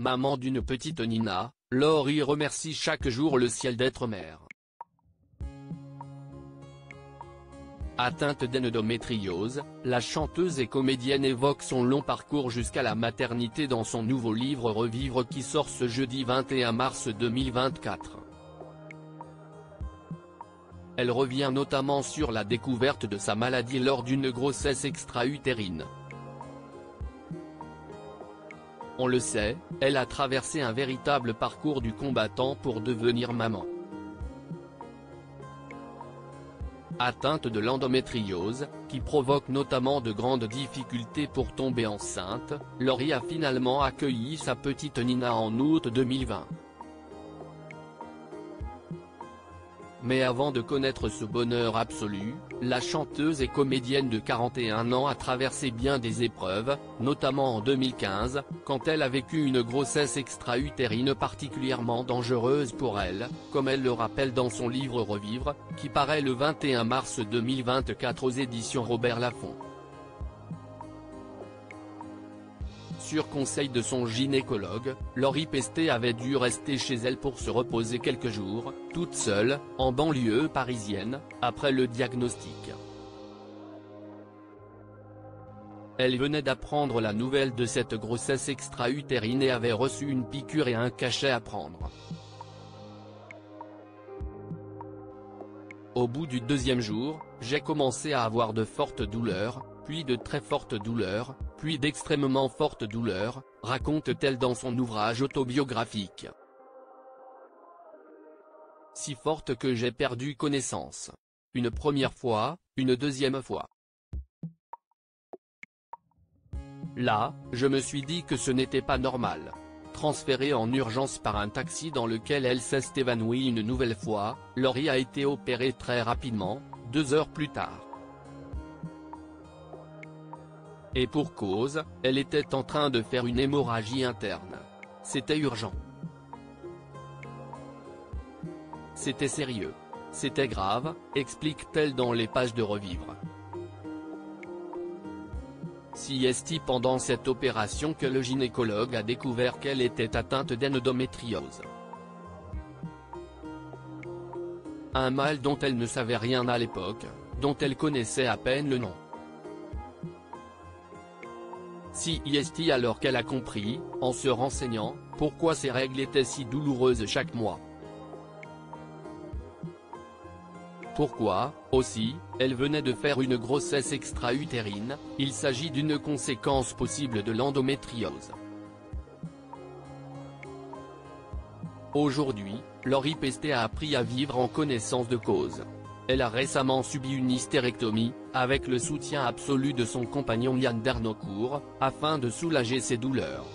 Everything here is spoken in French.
Maman d'une petite Nina, Laurie remercie chaque jour le ciel d'être mère. Atteinte d'endométriose, la chanteuse et comédienne évoque son long parcours jusqu'à la maternité dans son nouveau livre Revivre qui sort ce jeudi 21 mars 2024. Elle revient notamment sur la découverte de sa maladie lors d'une grossesse extra-utérine. On le sait, elle a traversé un véritable parcours du combattant pour devenir maman. Atteinte de l'endométriose, qui provoque notamment de grandes difficultés pour tomber enceinte, Laurie a finalement accueilli sa petite Nina en août 2020. Mais avant de connaître ce bonheur absolu, la chanteuse et comédienne de 41 ans a traversé bien des épreuves, notamment en 2015, quand elle a vécu une grossesse extra-utérine particulièrement dangereuse pour elle, comme elle le rappelle dans son livre Revivre, qui paraît le 21 mars 2024 aux éditions Robert Laffont. Sur conseil de son gynécologue, Laurie Pestet avait dû rester chez elle pour se reposer quelques jours, toute seule, en banlieue parisienne, après le diagnostic. Elle venait d'apprendre la nouvelle de cette grossesse extra-utérine et avait reçu une piqûre et un cachet à prendre. Au bout du deuxième jour, j'ai commencé à avoir de fortes douleurs, puis de très fortes douleurs, puis d'extrêmement fortes douleurs, raconte-t-elle dans son ouvrage autobiographique. Si forte que j'ai perdu connaissance. Une première fois, une deuxième fois. Là, je me suis dit que ce n'était pas normal. Transférée en urgence par un taxi dans lequel elle s'est évanouie une nouvelle fois, Laurie a été opérée très rapidement, 2 heures plus tard. Et pour cause, elle était en train de faire une hémorragie interne. C'était urgent. C'était sérieux. C'était grave, explique-t-elle dans les pages de Revivre. C'est pendant cette opération que le gynécologue a découvert qu'elle était atteinte d'endométriose. Un mal dont elle ne savait rien à l'époque, dont elle connaissait à peine le nom. C'est alors qu'elle a compris, en se renseignant, pourquoi ses règles étaient si douloureuses chaque mois. Pourquoi, aussi, elle venait de faire une grossesse extra-utérine, il s'agit d'une conséquence possible de l'endométriose. Aujourd'hui, Laurie Pestet a appris à vivre en connaissance de cause. Elle a récemment subi une hystérectomie, avec le soutien absolu de son compagnon Yann Darnocourt, afin de soulager ses douleurs.